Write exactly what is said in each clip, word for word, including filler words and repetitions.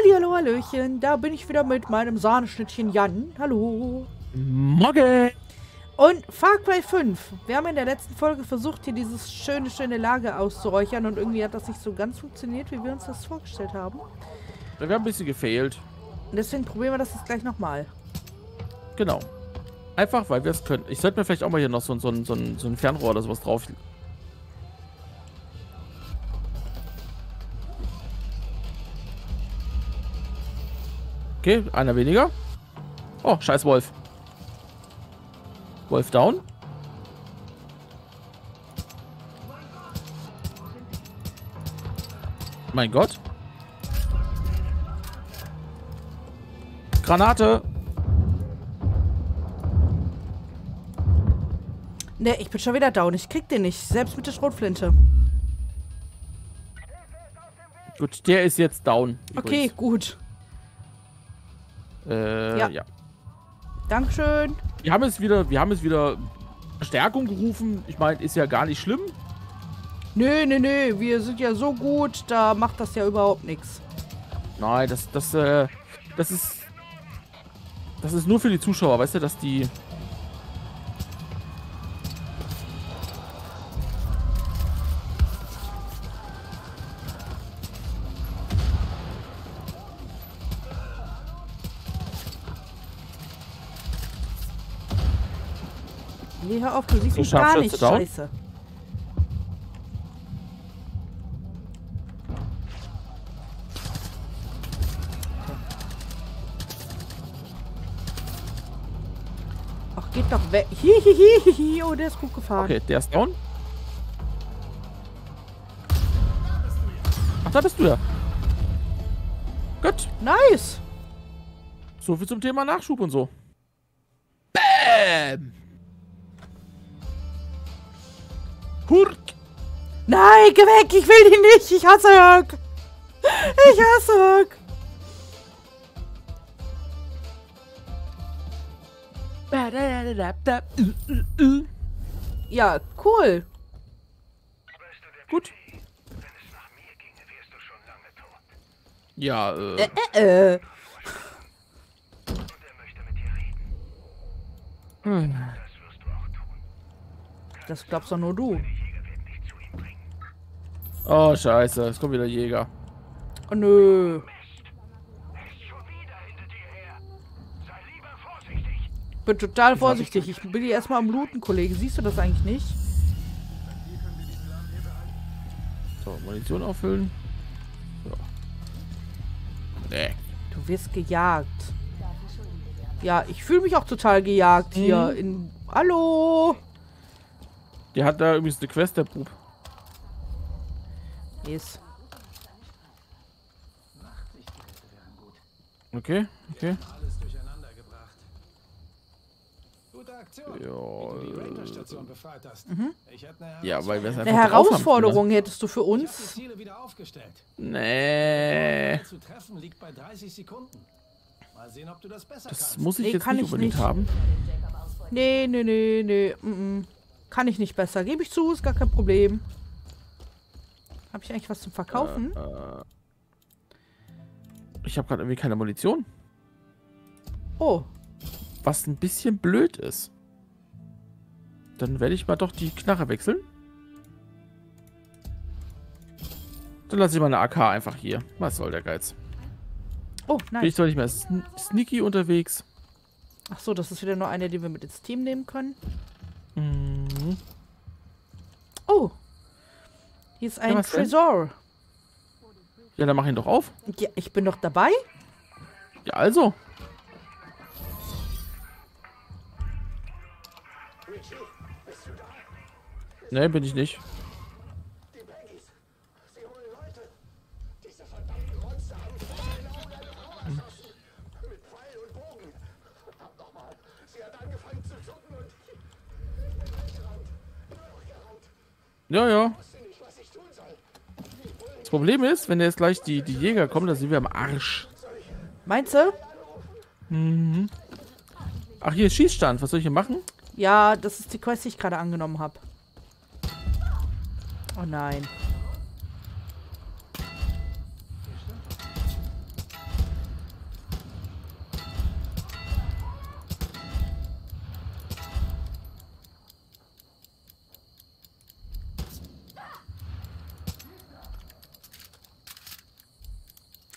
Hallihallo, Hallöchen, da bin ich wieder mit meinem Sahneschnittchen Jan. Hallo. Morgen. Und Far Cry fünf. Wir haben in der letzten Folge versucht, hier dieses schöne, schöne Lager auszuräuchern und irgendwie hat das nicht so ganz funktioniert, wie wir uns das vorgestellt haben. Wir haben ein bisschen gefailt. Und deswegen probieren wir das jetzt gleich nochmal. Genau. Einfach, weil wir es können. Ich sollte mir vielleicht auch mal hier noch so, so, so, so ein Fernrohr oder sowas drauf. Okay, einer weniger. Oh, scheiß Wolf. Wolf down. Mein Gott. Granate. Ne, ich bin schon wieder down. Ich krieg den nicht. Selbst mit der Schrotflinte. Gut, der ist jetzt down. Okay, Übrigens. gut. Äh, Ja. ja. Dankeschön. Wir haben es wieder, wir haben es wieder Verstärkung gerufen. Ich meine, ist ja gar nicht schlimm. Nö, nö, nö. Wir sind ja so gut, da macht das ja überhaupt nichts. Nein, das, das, äh, das ist, das ist nur für die Zuschauer, weißt du, dass die... Nee, hör auf, du siehst So, mich gar Scharfschütze nicht. down. Scheiße. Ach, geht doch weg. Hihihihi. Oh, der ist gut gefahren. Okay, der ist down. Ach, da bist du ja. Gut. Nice. So viel zum Thema Nachschub und so. Bäm. Hurk. Nein, geh weg. Ich will ihn nicht. Ich hasse Höck. Ich hasse Höck. Ja, cool. Gut. Ja, äh. Äh, äh, äh. Hm. Das glaubst doch nur du. Oh, scheiße. Es kommt wieder Jäger. Oh, nö. Ich bin total vorsichtig. Ich bin hier erstmal am Looten, Kollege. Siehst du das eigentlich nicht? So, Munition auffüllen. So. Nee. Du wirst gejagt. Ja, ich fühle mich auch total gejagt hier. Mhm. In Hallo! Der hat da übrigens eine Quest, der Bub. Yes. Okay, okay. Alles durcheinander gebracht. Gute Aktion. Ja, Wie du die äh, Ranger-Station befreit hast. Ich hätte eine Ja, weil wir es Eine einfach drauf haben. Herausforderung hättest du für Ich habe die uns? Ziele wieder aufgestellt. Nee. Zu treffen liegt bei dreißig Sekunden. Mal sehen, ob du das besser Das kannst. muss ich Nee, jetzt kann nicht ich unbedingt nicht. haben. Nee, nee, nee, nee. Mm -mm. Kann ich nicht besser. Gebe ich zu, ist gar kein Problem. Habe ich eigentlich was zum Verkaufen? Äh, äh, ich habe gerade irgendwie keine Munition. Oh. Was ein bisschen blöd ist. Dann werde ich mal doch die Knarre wechseln. Dann lasse ich meine A K einfach hier. Was soll der Geiz? Oh, Bin nein. ich doch nicht mehr sn sneaky unterwegs. Ach so, das ist wieder nur eine, die wir mit ins Team nehmen können. Mhm. Oh. Hier ist ein Ja, was denn? Tresor. Ja, dann mach ihn doch auf. Ja, ich bin doch dabei. Ja, also. Ne, bin ich nicht. Ja, ja. Das Problem ist, wenn jetzt gleich die, die Jäger kommen, dann sind wir am Arsch. Meinst du? Mhm. Ach, hier ist Schießstand. Was soll ich hier machen? Ja, das ist die Quest, die ich gerade angenommen habe. Oh nein.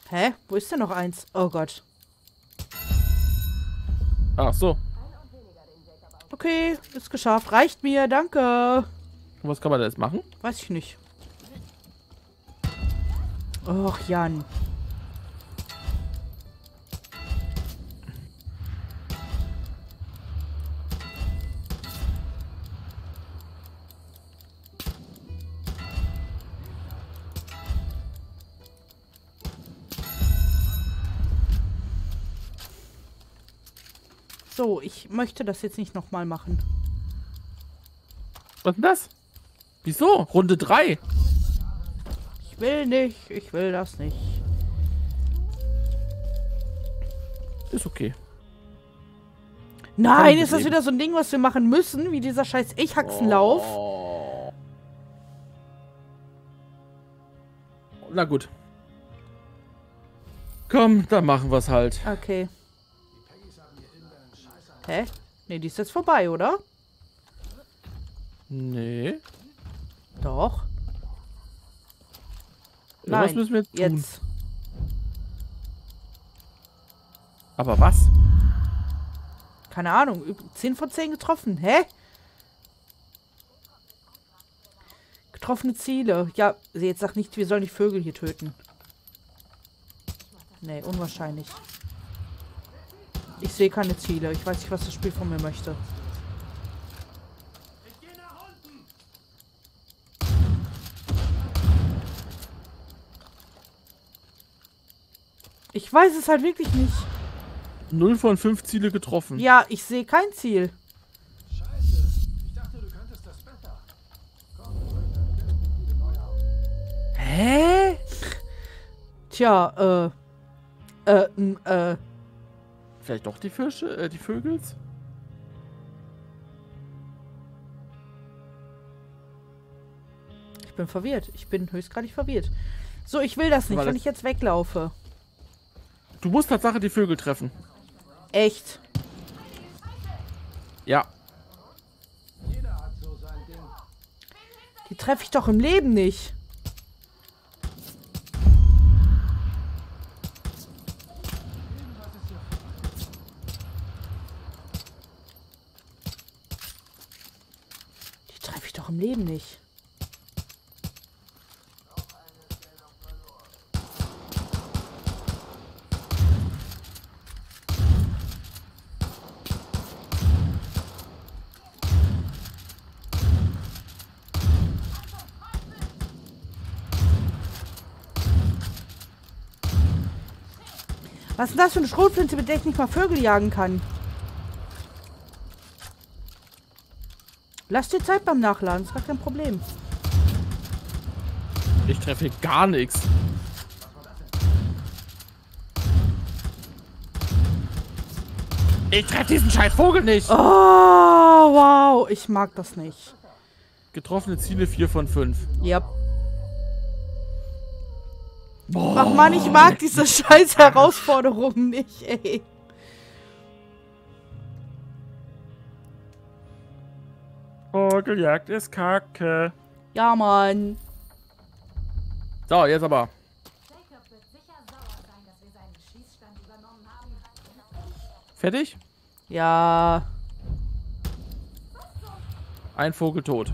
Hä? Wo ist denn noch eins? Oh Gott. Ach so. Okay, ist geschafft. Reicht mir, danke. Und was kann man da jetzt machen? Weiß ich nicht. Och, Jan. So, ich möchte das jetzt nicht nochmal machen. Was ist denn das? Wieso? Runde drei. Ich will nicht, ich will das nicht. Ist okay. Nein, Kein ist das Problem. wieder so ein Ding, was wir machen müssen, wie dieser scheiß Ich-Haxenlauf? Oh. Na gut. Komm, dann machen wir es halt. Okay. Hä? Ne, die ist jetzt vorbei, oder? Nee. Doch. Was Nein, müssen wir jetzt tun? Jetzt. Aber was? Keine Ahnung. zehn von zehn getroffen. Hä? Getroffene Ziele. Ja, jetzt sag nicht, wir sollen die Vögel hier töten. Nee, unwahrscheinlich. Ich sehe keine Ziele. Ich weiß nicht, was das Spiel von mir möchte. Ich weiß es halt wirklich nicht. Null von fünf Ziele getroffen. Ja, ich sehe kein Ziel. Scheiße. Ich dachte, du könntest das besser. Komm, viele neue aus. Hä? Tja, äh. Äh, m, äh. Vielleicht doch die Fische, äh, die Vögels? Ich bin verwirrt. Ich bin höchstgradig verwirrt. So, ich will das nicht, Aber wenn das- ich jetzt weglaufe. Du musst Tatsache die Vögel treffen. Echt? Ja. Jeder hat so sein Ding. Die treffe ich doch im Leben nicht. Die treffe ich doch im Leben nicht. Was ist denn das für eine Schrotflinte, mit der ich nicht mal Vögel jagen kann? Lass dir Zeit beim Nachladen, ist gar kein Problem. Ich treffe hier gar nichts. Ich treffe diesen scheiß Vogel nicht. Oh, wow, ich mag das nicht. Getroffene Ziele vier von fünf. Yep. Ach man, ich mag diese scheiß Herausforderungen nicht, ey. Vogeljagd ist kacke. Ja, Mann. So, jetzt aber. Jacob wird sicher sauer sein, dass wir seinen Schießstand übernommen haben. Fertig? Ja. Ein Vogel tot.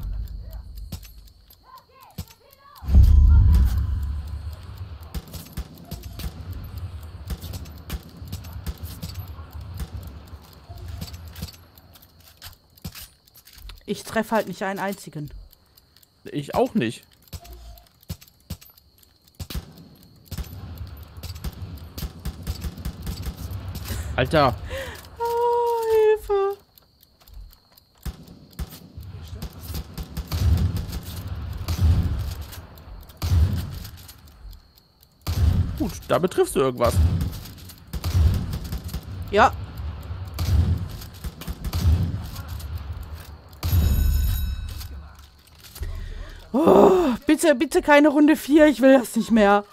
Ich treffe halt nicht einen einzigen. Ich auch nicht. Alter. Oh, Hilfe. Gut, da betriffst du irgendwas. Ja. Oh, bitte, bitte keine Runde vier. Ich will das nicht mehr.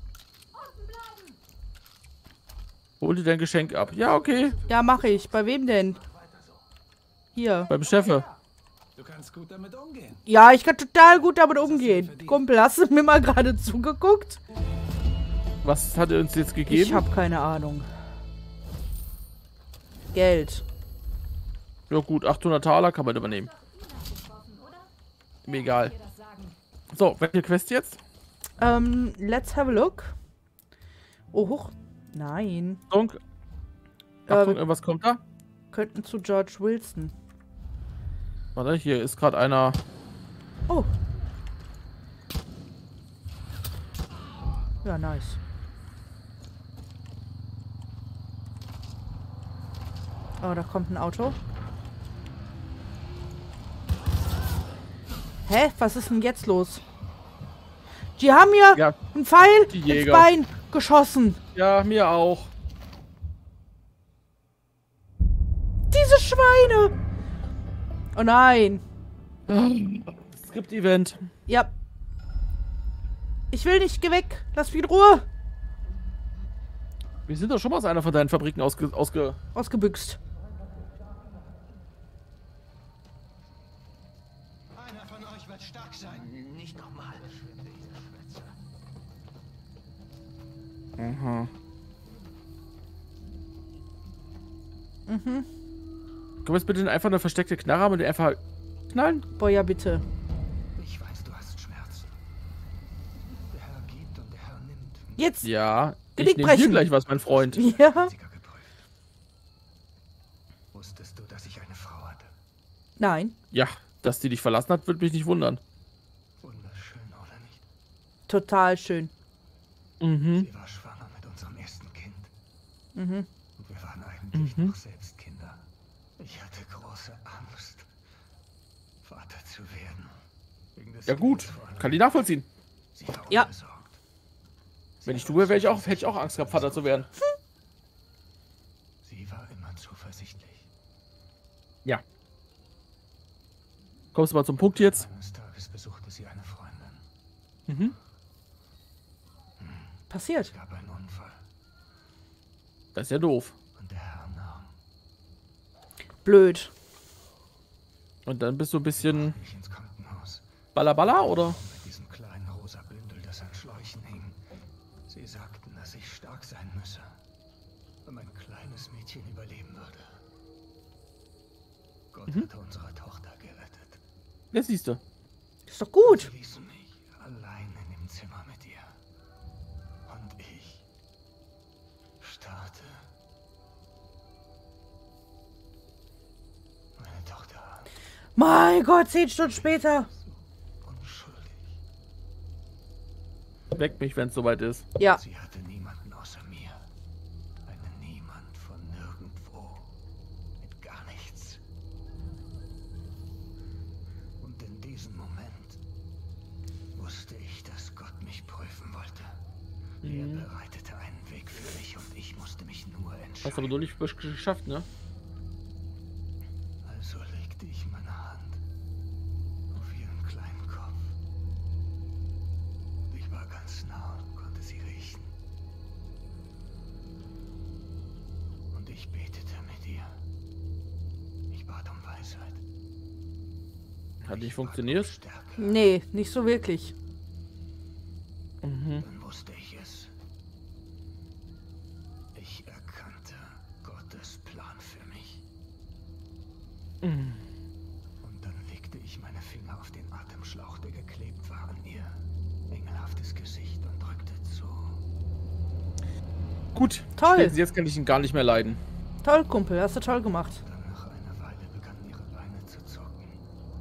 Hol dir dein Geschenk ab. Ja, okay. Ja, mache ich. Bei wem denn? Hier. Beim Chefe. Du kannst gut damit umgehen. Ja, ich kann total gut damit umgehen. Kumpel, hast du mir mal gerade zugeguckt? Was hat er uns jetzt gegeben? Ich habe keine Ahnung. Geld. Ja gut, achthundert Taler kann man übernehmen. Mir egal. So, welche Quest jetzt? Ähm, let's have a look. Oh, hoch. Nein. Achtung, Achtung, Ähm, irgendwas kommt da? könnten zu George Wilson. Warte, hier ist gerade einer. Oh. Ja, nice. Oh, da kommt ein Auto. Hä? Was ist denn jetzt los? Die haben mir Ja, einen Pfeil die ins Jäger. Bein geschossen. ja, mir auch. Diese Schweine. Oh nein. Skript-Event. Ja. Ich will nicht, geh weg. Lass mich in Ruhe. Wir sind doch schon mal aus einer von deinen Fabriken ausge... ausge Ausgebüxt. Einer von euch wird stark sein. Nicht nochmal. Aha. Mhm. Können wir jetzt bitte einfach eine versteckte Knarre haben und die einfach knallen? Boah, ja, bitte. Ich weiß, du hast Schmerzen. Der Herr gibt und der Herr nimmt. Jetzt. Ja. Genick Ich nehme hier brechen. gleich was, mein Freund. Ja. Einziger geprüft. Wusstest du, dass ich eine Frau hatte? Nein. Ja, dass die dich verlassen hat, würde mich nicht wundern. Wunderschön, oder nicht? Total schön. Mhm. Sie war schwanger mit unserem ersten Kind. Mhm. Und wir waren eigentlich Mhm. noch selbst Kinder. Ich hatte große Angst, Vater zu werden. Wegen des Ja gut, Kindes vor allem. kann die nachvollziehen. Sie war Ja. unbesorgt. Wenn ich du wäre, wäre ich auch, hätte ich auch Angst gehabt, Vater zu werden. Sie war immer zuversichtlich. Ja. Kommst du mal zum Punkt jetzt? Eines Tages besuchte sie eine Freundin. Mhm. Passiert. Es gab einen Unfall Das ist ja doof. und der Herr nahm Blöd. Und dann bist du ein bisschen mich ins Krankenhaus. Balla oder? Mit diesem kleinen rosa Bündel, das an Schläuchen hing. Sie sagten, dass ich stark sein müsse, wenn mein kleines Mädchen überleben würde. Gott Mhm. hatte unsere Tochter gerettet. Ja, siehst du. Ist doch gut. Sie ließen mich allein in dem Zimmer mit ihr. Und ich starrte meine Tochter an. Mein Gott, zehn Stunden später. Unschuldig. Weck mich, wenn es soweit ist. Ja. Sie hatte niemanden außer mir. Einen Niemand von nirgendwo. Mit gar nichts. Und in diesem Moment wusste ich, dass Gott mich prüfen wollte. Er bereitete einen Weg für mich und ich musste mich nur Hast aber entscheiden. nur nicht geschafft, ne? Also legte ich meine Hand auf ihren kleinen Kopf. Ich war ganz nah und konnte sie riechen. Und ich betete mit ihr. Ich bat um Weisheit. Hat nicht Ich bat um funktioniert? Stärke. Nee, nicht so wirklich. Mhm. Dann wusste ich es. Ich erkannte Gottes Plan für mich. Mhm. Und dann legte ich meine Finger auf den Atemschlauch, der geklebt war an ihr engelhaftes Gesicht und drückte zu. Gut. Toll. Spätestens jetzt kann ich ihn gar nicht mehr leiden. Toll, Kumpel. Hast du toll gemacht. Dann nach einer Weile begannen ihre Beine zu zucken.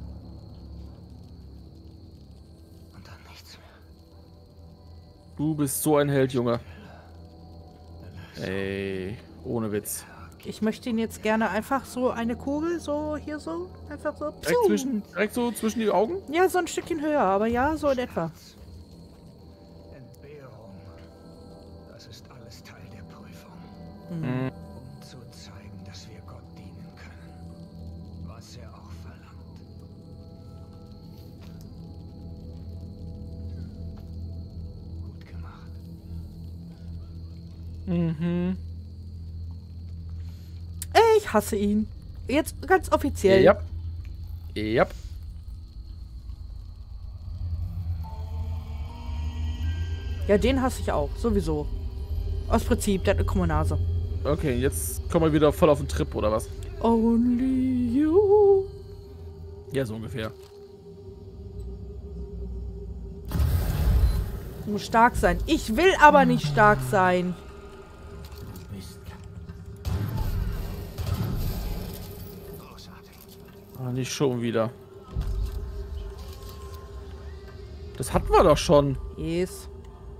Und dann nichts mehr. Du bist so ein Held, Junge. Ey, ohne Witz. Ich möchte ihn jetzt gerne einfach so eine Kugel, so hier so, einfach so. Direkt, Pfiuh. zwischen, direkt so zwischen die Augen? Ja, so ein Stückchen höher, aber ja, so in etwa. Entbehrung. Das ist alles Teil der Prüfung. Mhm. Um zu zeigen, dass wir Gott dienen können. Was er auch verlangt. Gut gemacht. Mhm. Ich hasse ihn. Jetzt ganz offiziell. Ja. Ja. Ja, den hasse ich auch. Sowieso. Aus Prinzip, der hat eine krumme Nase. Okay, jetzt kommen wir wieder voll auf den Trip, oder was? Only you. Ja, so ungefähr. Muss stark sein. Ich will aber nicht stark sein. Ah, nicht schon wieder. Das hatten wir doch schon. Yes.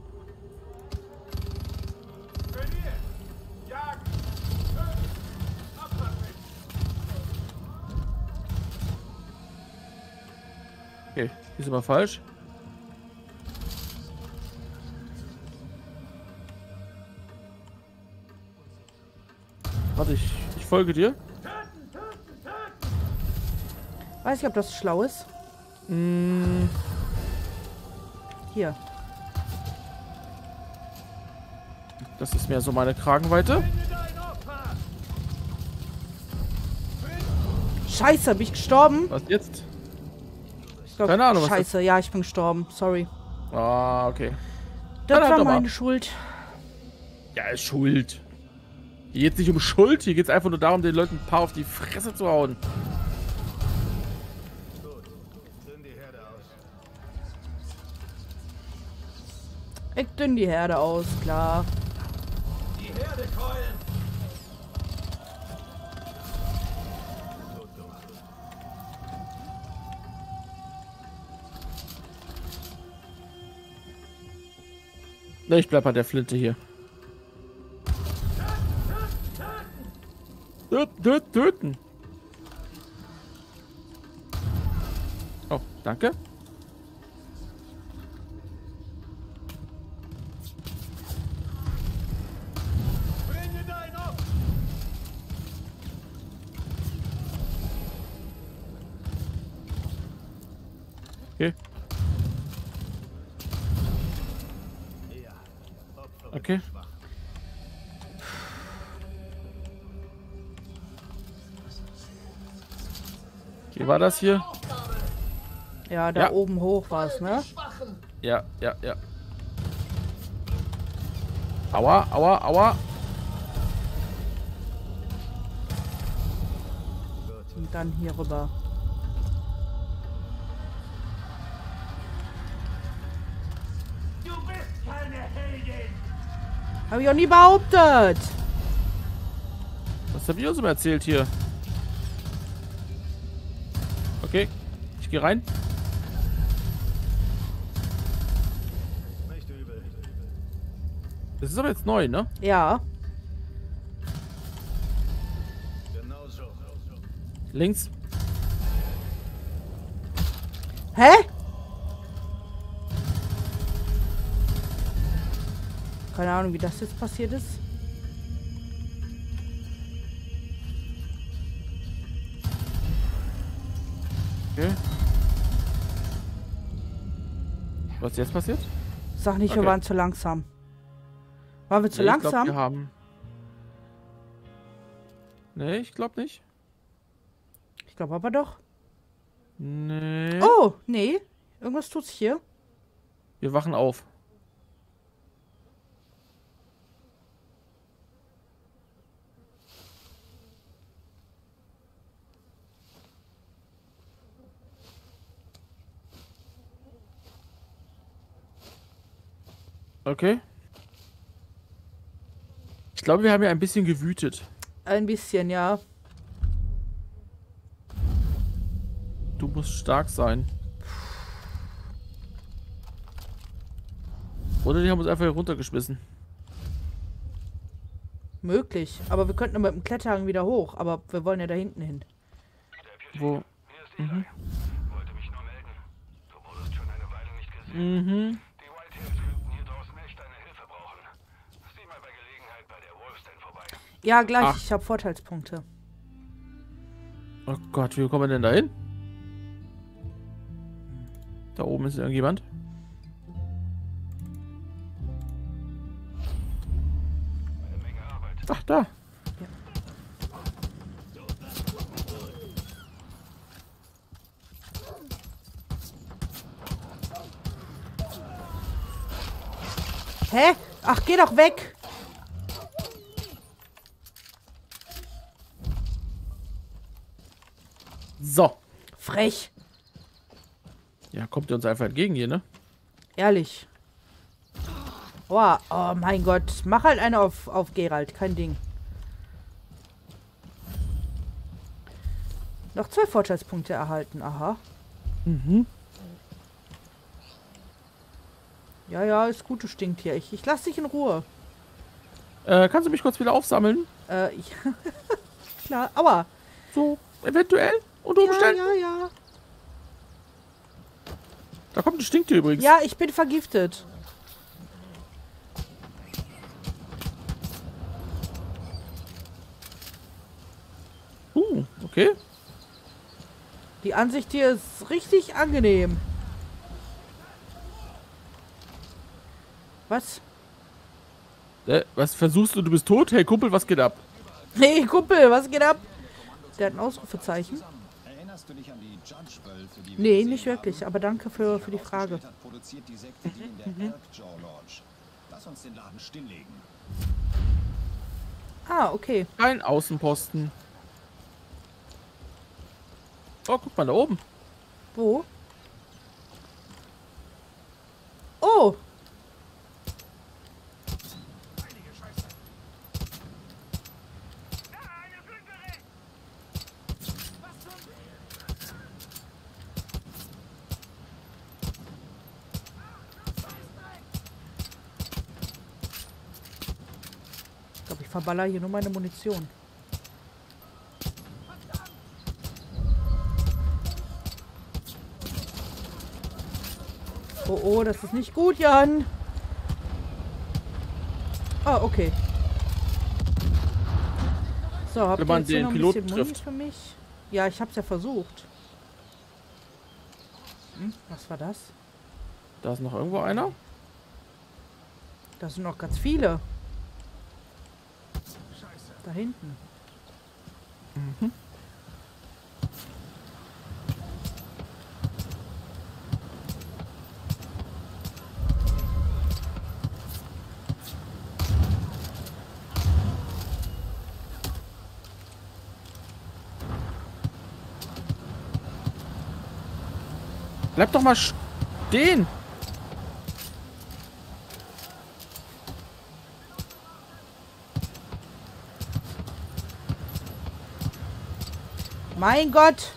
Okay, hier ist aber falsch. Warte, ich, ich folge dir. Weiß ich, ob das schlau ist. Mm, Hier. das ist mehr so meine Kragenweite. Scheiße, bin ich gestorben? Was jetzt? Ich glaub, Keine Ahnung, was Scheiße, ja, ich bin gestorben. Sorry. Ah, okay. Das Dann halt war doch mal. meine Schuld. Ja, ist Schuld. Hier geht's nicht um Schuld, hier geht's einfach nur darum, den Leuten ein paar auf die Fresse zu hauen. Ich dünn die Herde aus, klar. Die Herde keulen! Ne, ich bleib bei der Flinte hier. Töten, töten, töten. Oh, danke. Okay. Okay. Wie war das hier? Ja, da Ja. oben hoch war es, ne? Ja, ja, ja. Aua, aua, aua. Und dann hier rüber. Du bist keine Heldin! Hab ich auch nie behauptet. Was hab ich uns immer erzählt hier? Okay, ich gehe rein. Nicht übel. Das ist aber jetzt neu, ne? Ja. Genau so. Links. Hä? Keine Ahnung, wie das jetzt passiert ist. Okay. Was jetzt passiert? Sag nicht, wir Okay. waren zu langsam. Waren wir zu Nee, langsam? Ich glaub, wir haben... Nee, ich glaube nicht. Ich glaube aber doch. Nee. Oh, nee. Irgendwas tut's hier. Wir wachen auf. Okay. Ich glaube, wir haben ja ein bisschen gewütet. Ein bisschen, ja. Du musst stark sein. Oder die haben uns einfach hier runtergeschmissen. Möglich. Aber wir könnten mit dem Klettern wieder hoch. Aber wir wollen ja da hinten hin. Wo? Mhm. Wollte mich nur melden. Du wurdest schon eine Weile nicht gesehen. Mhm. Die Whitehills könnten hier draußen echt deine Hilfe brauchen. Sieh mal bei Gelegenheit bei der Wolfsden vorbei. Ja, gleich. Ach. Ich habe Vorteilspunkte. Oh Gott, wie kommen wir denn da hin? Da oben ist irgendjemand. Eine Menge Arbeit. Ach, da. Hä? Ach, geh doch weg. So. Frech. Ja, kommt ihr uns einfach entgegen hier, ne? Ehrlich. Oh, oh mein Gott. Mach halt eine auf, auf Geralt. Kein Ding. Noch zwei Vorteilspunkte erhalten. Aha. Mhm. Ja, ja, ist gut, du Stinktier. Ich, ich lass dich in Ruhe. Äh, kannst du mich kurz wieder aufsammeln? Äh, ich... Klar, aua. So, eventuell? Unter Ja, Umständen? ja, ja. Da kommt ein Stinktier übrigens. Ja, ich bin vergiftet. Uh, okay. Die Ansicht hier ist richtig angenehm. Was? Äh, was versuchst du? Du bist tot? Hey Kumpel, was geht ab? Hey, Kumpel, was geht ab? Der hat ein Ausrufezeichen. Erinnerst du dich an die Judge-Wölfe, die wir Nee, gesehen nicht wirklich, haben? aber danke für, für die Frage. Ausgestellt hat, produziert die Sekte die in der Elkjaw Lodge. Lass uns den Laden stilllegen. Ah, okay. Ein Außenposten. Oh, guck mal da oben. Wo? Oh! Ich glaube, ich verballer hier nur meine Munition. Oh, oh, das ist nicht gut, Jan. Ah, okay. So, habt Wenn ihr man jetzt hier den noch ein Piloten bisschen Muni trifft. für mich? Ja, ich hab's ja versucht. Hm, was war das? Da ist noch irgendwo einer. Da sind noch ganz viele. Da hinten. Mhm. Bleib doch mal stehen. Mein Gott!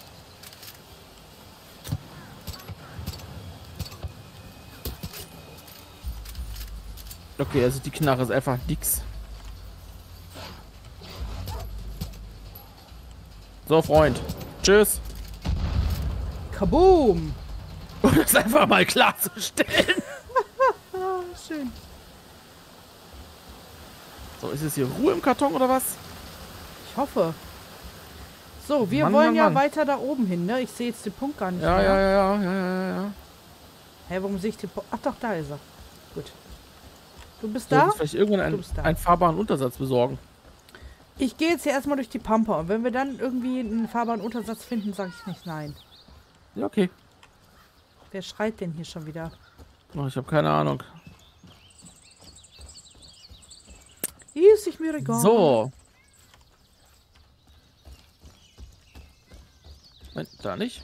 Okay, also die Knarre ist einfach nix. So, Freund. Tschüss. Kaboom! Um das einfach mal klarzustellen. Ah, schön. So, ist jetzt hier Ruhe im Karton oder was? Ich hoffe. So, wir Mann, wollen Mann, ja Mann. weiter da oben hin, ne? Ich sehe jetzt den Punkt gar nicht Ja, mehr. ja, ja, ja, ja, ja, ja. Hä, warum sehe ich den Punkt? Ach doch, da ist er. Gut. Du bist Du da? solltest vielleicht irgendwann Du einen, bist da. einen fahrbaren Untersatz besorgen. Ich gehe jetzt hier erstmal durch die Pampa und wenn wir dann irgendwie einen fahrbaren Untersatz finden, sage ich nicht nein. Ja, okay. Wer schreit denn hier schon wieder? Oh, ich habe keine Ahnung. Ist ich mir egal. So. Nein, da nicht.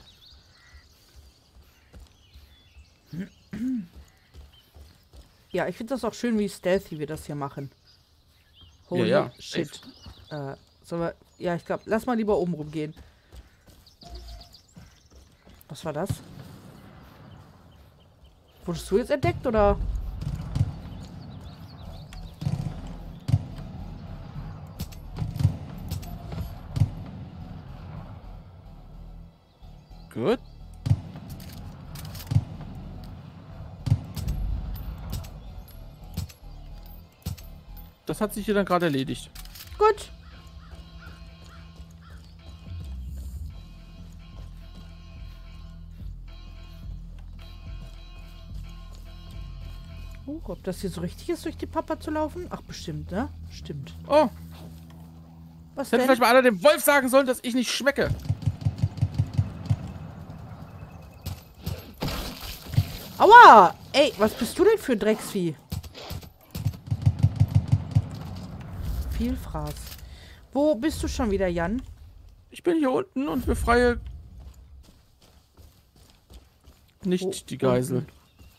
Ja, ich finde das auch schön, wie stealthy wir das hier machen. Holy Ja, ja, shit. Äh, sollen wir... Ja, ich glaube, lass mal lieber oben rumgehen. Was war das? Wurdest du jetzt entdeckt, oder? Gut. Das hat sich hier dann gerade erledigt. Gut. Oh, ob das hier so richtig ist, durch die Papa zu laufen? Ach, bestimmt, ne? Stimmt. Oh, Was hätte denn? vielleicht mal einer dem Wolf sagen sollen, dass ich nicht schmecke. Aua! Ey, was bist du denn für ein Drecksvieh? Vielfraß. Wo bist du schon wieder, Jan? Ich bin hier unten und befreie nicht Wo die Geisel. unten?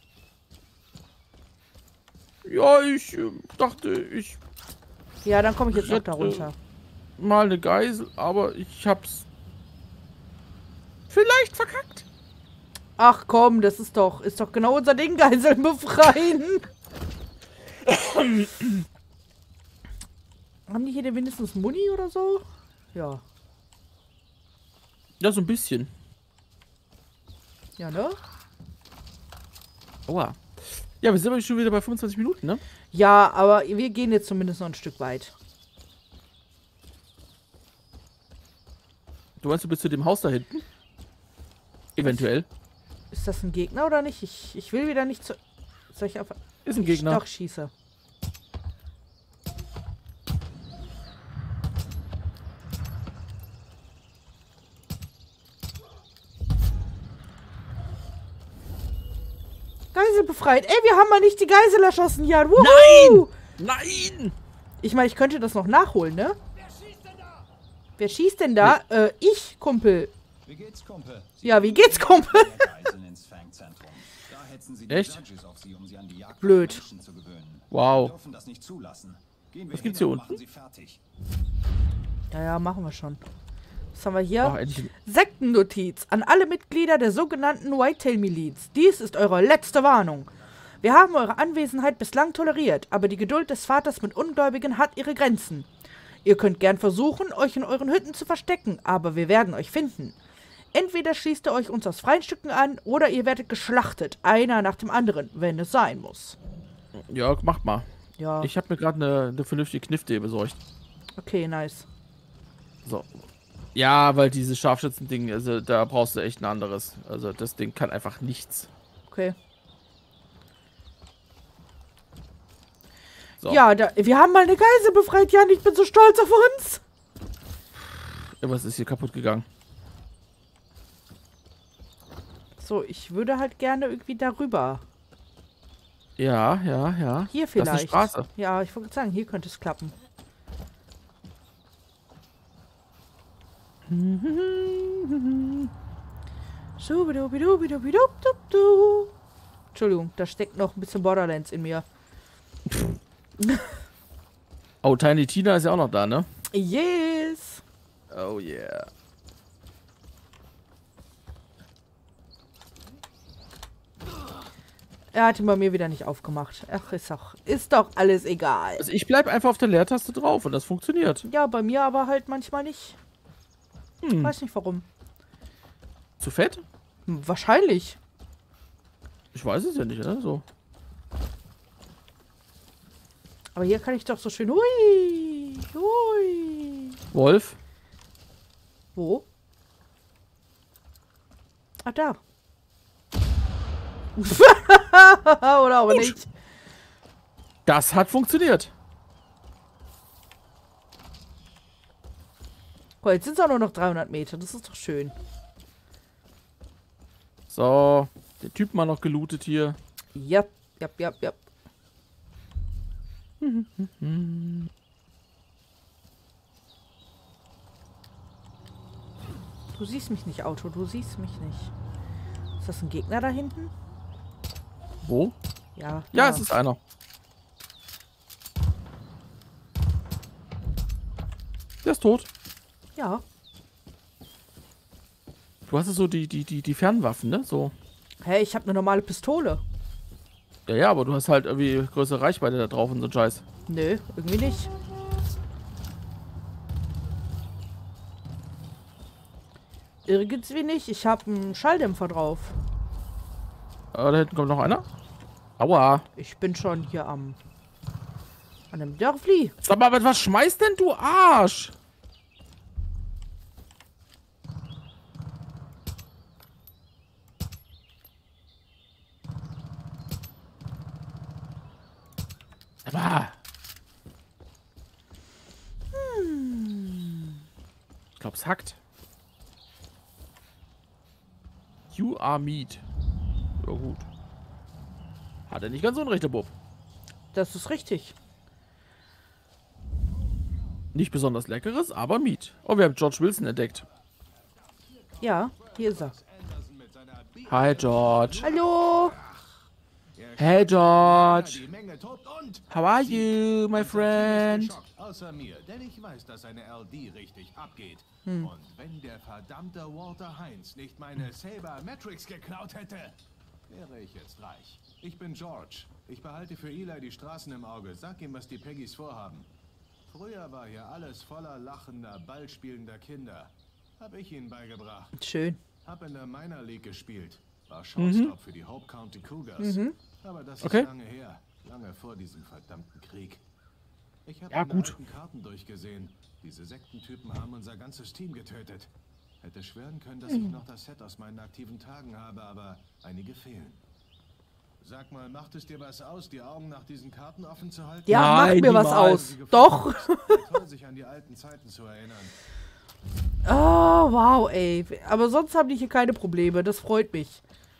Ja, ich äh, dachte, ich Ja, dann komme ich jetzt noch Rette. da runter. mal eine Geisel, aber ich hab's vielleicht verkackt. Ach komm, das ist doch, ist doch genau unser Ding, Geiseln befreien. Haben die hier denn wenigstens Muni oder so? Ja. Ja, so ein bisschen. Ja, ne? Oha. Ja, wir sind aber schon wieder bei fünfundzwanzig Minuten, ne? Ja, aber wir gehen jetzt zumindest noch ein Stück weit. Du meinst, du bist zu dem Haus da hinten? Eventuell. Ist das ein Gegner oder nicht? Ich, ich will wieder nicht zu... Soll ich einfach... Ist ein Ich Gegner. doch schieße. Geisel befreit. Ey, wir haben mal nicht die Geisel erschossen, Jan. Wuhu! Nein! Ich meine, ich könnte das noch nachholen, ne? Wer schießt denn da? Äh, ich, Kumpel. Wie geht's, Kumpel? Ja, wie geht's, Kumpel? Geiseln ins Fangzentrum. Da hetzen sie die Echt? Judges auf sie, um sie an die Jagd Blöd. auf Menschen zu gewöhnen. Wow. Wir dürfen das nicht zulassen. Gehen wir Was hin gibt's hier und unten? machen sie fertig. Ja, ja, machen wir schon. Was haben wir hier? Ach, endlich. Sektennotiz an alle Mitglieder der sogenannten Whitetail-Miliz. Dies ist eure letzte Warnung. Wir haben eure Anwesenheit bislang toleriert, aber die Geduld des Vaters mit Ungläubigen hat ihre Grenzen. Ihr könnt gern versuchen, euch in euren Hütten zu verstecken, aber wir werden euch finden. Entweder schließt ihr euch uns aus freien Stücken an, oder ihr werdet geschlachtet, einer nach dem anderen, wenn es sein muss. Ja, macht mal. Ja, Ich habe mir gerade eine, eine vernünftige Kniffidee besorgt. okay, nice. So. Ja, weil dieses Scharfschützen-Ding, also da brauchst du echt ein anderes. Also das Ding kann einfach nichts. Okay. So. Ja, da, wir haben mal eine Geisel befreit, Jan. Ich bin so stolz auf uns. Irgendwas ist hier kaputt gegangen. So, ich würde halt gerne irgendwie darüber. Ja, ja, ja. Hier Das ist eine vielleicht. Straße. Ja, ich wollte sagen, hier könnte es klappen. Schubidubidubidubidubidubidu. Entschuldigung, da steckt noch ein bisschen Borderlands in mir. Oh, Tiny Tina ist ja auch noch da, ne? Yes! Oh yeah. Er hat ihn bei mir wieder nicht aufgemacht. Ach, ist doch, ist doch alles egal. Also ich bleib einfach auf der Leertaste drauf und das funktioniert. Ja, bei mir aber halt manchmal nicht. Hm. Weiß nicht warum. Zu fett? Hm, wahrscheinlich. Ich weiß es ja nicht, ne? So. Aber hier kann ich doch so schön... Hui! Hui! Wolf? Wo? Ah, da. Oder auch Gut. nicht. Das hat funktioniert. Oh, jetzt sind es auch nur noch dreihundert Meter. Das ist doch schön. So. Der Typ mal noch gelootet hier. Ja, ja, ja, ja. Du siehst mich nicht, Auto. Du siehst mich nicht. Ist das ein Gegner da hinten? Wo? Ja. Ja, es ist einer. Der ist tot. Ja. Du hast ja so die, die, die, die Fernwaffen, ne? So. Hä, ich habe eine normale Pistole. Ja, ja, aber du hast halt irgendwie größere Reichweite da drauf und so ein Scheiß. Nö, irgendwie nicht. Irgendwie nicht. Ich habe einen Schalldämpfer drauf. Äh, da hinten kommt noch einer. Aua. Ich bin schon hier am... an einem Dörfli. Sag mal, was schmeißt denn du Arsch? Aber. Hm. Ich glaube, es hackt. You are meat. Ja, gut. Hat er nicht ganz unrecht, der Bub. Das ist richtig. Nicht besonders leckeres, aber Meat. Oh, wir haben George Wilson entdeckt. Ja, hier ist er. Hi, George. Hallo. Hey, George. Die Menge tobt und How are you, my friend? geschockt, außer mir, denn ich weiß, dass eine L D richtig abgeht. Hm. Und wenn der verdammte Walter Heinz nicht meine Saber Matrix geklaut hätte, wäre ich jetzt reich. Ich bin George. Ich behalte für Eli die Straßen im Auge. Sag ihm, was die Peggys vorhaben. Früher war hier alles voller lachender, ballspielender Kinder. Hab ich ihnen beigebracht. Schön. Hab in der Minor League gespielt. War Shortstop für die Hope County Cougars. Mhm. Aber das Okay. ist lange her. Lange vor diesem verdammten Krieg. Ich habe Ja, meine gut. alten Karten durchgesehen. Diese Sektentypen haben unser ganzes Team getötet. Hätte schwören können, dass ich noch das Set aus meinen aktiven Tagen habe, aber einige fehlen. Sag mal, macht es dir was aus, die Augen nach diesen Karten offen zu halten? Ja, Nein, macht mir was niemals. aus. Doch. Toll, sich an die alten Zeiten zu erinnern. Oh, wow, ey. Aber sonst haben die hier keine Probleme. Das freut mich.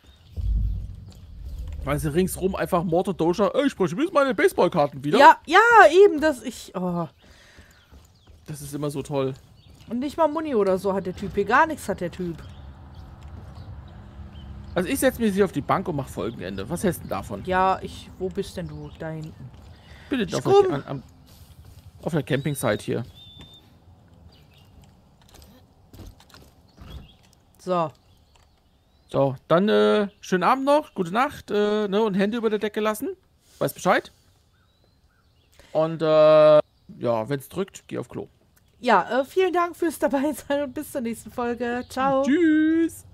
Weil sie ringsrum einfach Mord und Doja, ey, ich bräuchte jetzt meine Baseballkarten wieder. Ja, ja, eben, das ich. Oh. Das ist immer so toll. Und nicht mal Muni oder so hat der Typ hier. Gar nichts hat der Typ. Also ich setze mich hier auf die Bank und mache Folgenende. Was hältst du davon? Ja, ich. Wo bist denn du? Da hinten. Bitte Ich auf komm. der, an, an, auf der Camping-Site hier. So. So, dann äh, schönen Abend noch, gute Nacht, äh, ne, und Hände über der Decke lassen. Weiß Bescheid. Und äh, ja, wenn es drückt, geh auf Klo. Ja, äh, vielen Dank fürs Dabeisein und bis zur nächsten Folge. Ciao. Tschüss.